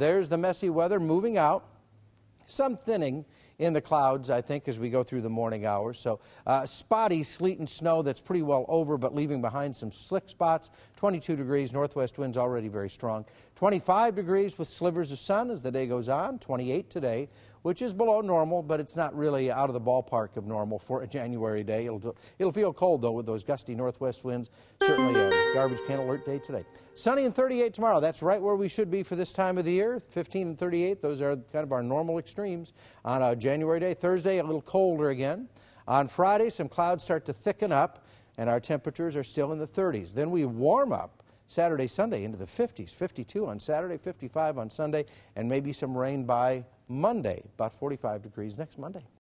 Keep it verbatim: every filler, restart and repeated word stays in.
there's the messy weather moving out. Some thinning in the clouds, I think, as we go through the morning hours. So uh, spotty sleet and snow that's pretty well over, but leaving behind some slick spots. twenty-two degrees, northwest winds already very strong. twenty-five degrees with slivers of sun as the day goes on. twenty-eight today, which is below normal, but it's not really out of the ballpark of normal for a January day. It'll, it'll feel cold, though, with those gusty northwest winds. Certainly a garbage can alert day today. Sunny and thirty-eight tomorrow. That's right where we should be for this time of the year. fifteen and thirty-eight, those are kind of our normal extremes on a January day. Thursday, a little colder again. On Friday, some clouds start to thicken up, and our temperatures are still in the thirties. Then we warm up Saturday, Sunday into the fifties. fifty-two on Saturday, fifty-five on Sunday, and maybe some rain by Monday. About forty-five degrees next Monday.